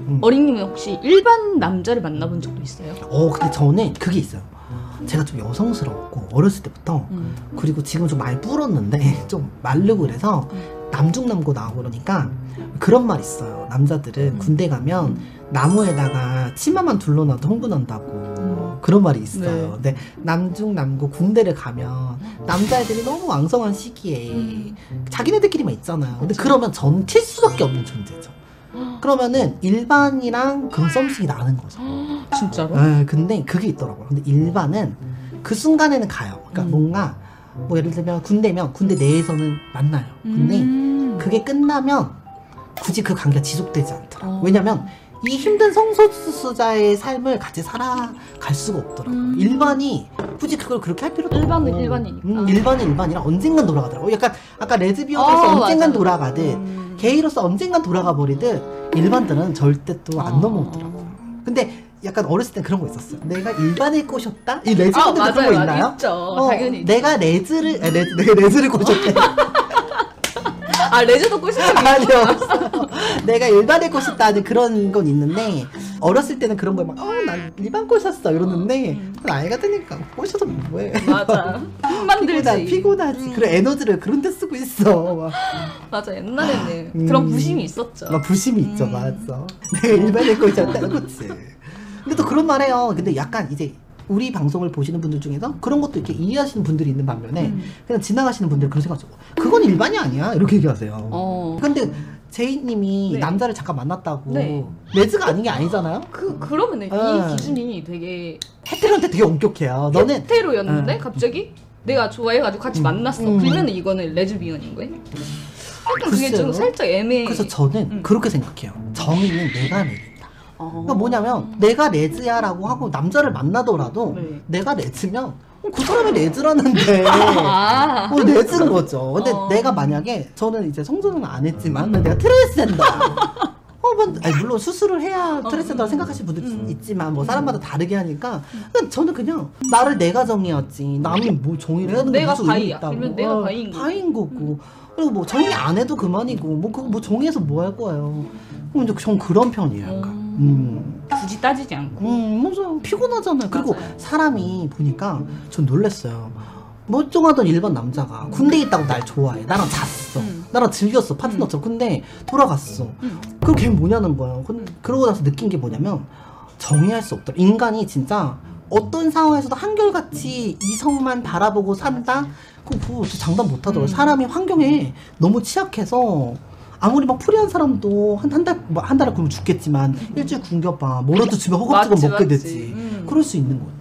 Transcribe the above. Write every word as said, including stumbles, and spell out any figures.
음. 어린님은 혹시 일반 남자를 만나본 적도 있어요? 어 근데 저는 그게 있어요. 제가 좀 여성스럽고 어렸을 때부터 음. 그리고 지금 좀 많이 불었는데 좀 마르고 그래서 남중남고 나오고 그러니까 그런 말 있어요. 남자들은 음. 군대 가면 나무에다가 치마만 둘러놔도 흥분한다고 음. 그런 말이 있어요. 네. 근데 남중남고 군대를 가면 남자애들이 너무 왕성한 시기에 음. 자기네들끼리만 있잖아요. 근데 그쵸. 그러면 전 튈 수밖에 없는 존재죠. 그러면은 일반이랑 그런 썸씽이 나는 거죠. 진짜로? 네, 근데 그게 있더라고요. 근데 일반은 그 순간에는 가요. 그러니까 음. 뭔가 뭐 예를 들면 군대면 군대 내에서는 만나요. 근데 음. 그게 끝나면 굳이 그 관계가 지속되지 않더라고요. 어. 왜냐면 이 힘든 성소수자의 삶을 같이 살아갈 수가 없더라고요. 음. 일반이 굳이 그걸 그렇게 할 필요도 일반은 없고 일반이니까. 음, 일반은 일반이라 언젠간 돌아가더라고요. 약간 아까 레즈비언으로서 어, 언젠간 맞아. 돌아가듯 음. 게이로서 언젠간 돌아가 버리듯 일반들은 절대 또 안 어. 넘어오더라고요. 근데 약간 어렸을 때 그런 거 있었어요. 내가 일반을 꼬셨다? 이 아, 레즈분들 맞아요, 그런 거 맞아요. 있나요? 있죠. 어, 당연히. 내가 레즈를 아, 레즈, 내가 레즈를 꼬셨대. 아, 레즈도 꼬시는 아니요, 없어요. 내가 일반을 꼬셨다는 그런 건 있는데 어렸을 때는 그런 거에 막 어, 난 일반 꼬셨어 이러는데 음. 나이가 드니까 꼬셔도 뭐해. 맞아. 힘 만들지. 피곤하, 피곤하지. 음. 그런 에너지를 그런 데 쓰고 있어. 막. 맞아, 옛날에는 음. 그런 부심이 있었죠. 막 부심이 있죠, 음. 맞아. 내가 일반을 꼬셨다, 그치. 근데 또 그런 말 해요. 근데 약간 이제 우리 방송을 보시는 분들 중에서 그런 것도 이렇게 이해하시는 분들이 있는 반면에 음. 그냥 지나가시는 분들은 그런 생각하죠. 그건 일반이 아니야. 이렇게 얘기하세요. 어. 근데 제이님이 네. 남자를 잠깐 만났다고 네. 레즈가 아닌 게 아니잖아요? 그, 그러면 어. 이 기준이 되게 헤테로한테 되게 엄격해요. 너는 헤테로였는데 어. 갑자기 내가 좋아해가지고 같이 음. 만났어. 음. 그러면 이거는 레즈비언인 거예요? 약간 그게 글쎄요. 좀 살짝 애매해. 그래서 저는 음. 그렇게 생각해요. 정의는 내가 내린다. 어. 그러니까 뭐냐면 내가 레즈야라고 하고 남자를 만나더라도 네. 내가 레즈면 어, 그 사람이 레즈라는데 아. 어, 레즈인 거죠. 근데 어. 내가 만약에 저는 이제 성전은 안 했지만 내가 트랜스젠더야. 어, 뭐, 아니, 물론 수술을 해야 트랜스젠더라고 생각하시는 분들 음. 있지만 뭐 사람마다 다르게 하니까 근데 저는 그냥 나를 내가 정의하지 남이 뭐 정의를 해야 되는 게 내가 무슨 의미 바이야. 있다고. 그러면 내가 어, 바이인 거고. 바이인 거고 그리고 뭐 정의 안 해도 그만이고 뭐 그거 뭐 정의해서 뭐 할 거예요. 그럼 이제 전 그런 편이에요. 약간. 음. 음. 굳이 따지지 않고. 음, 맞아요. 피곤하잖아요. 그리고 맞아요. 사람이 보니까 전 놀랬어요. 멀쩡하던 일반 남자가 군대에 있다고 날 좋아해. 나랑 잤어. 음. 나랑 즐겼어. 파트너처럼. 근데 돌아갔어. 음. 그럼 걔 뭐냐는 거예요. 근- 그러고 나서 느낀 게 뭐냐면 정의할 수 없더라. 인간이 진짜 어떤 상황에서도 한결같이 이성만 바라보고 산다? 그거 저 장담 못 하더라고요. 음. 사람이 환경에 너무 취약해서 아무리 막 프리한 사람도 한, 한 달, 뭐 한 달에 굶으면 죽겠지만 일주일 굶겨봐. 뭐라도 주면 허겁지겁 맞지, 먹게 맞지. 되지. 음. 그럴 수 있는 거예요.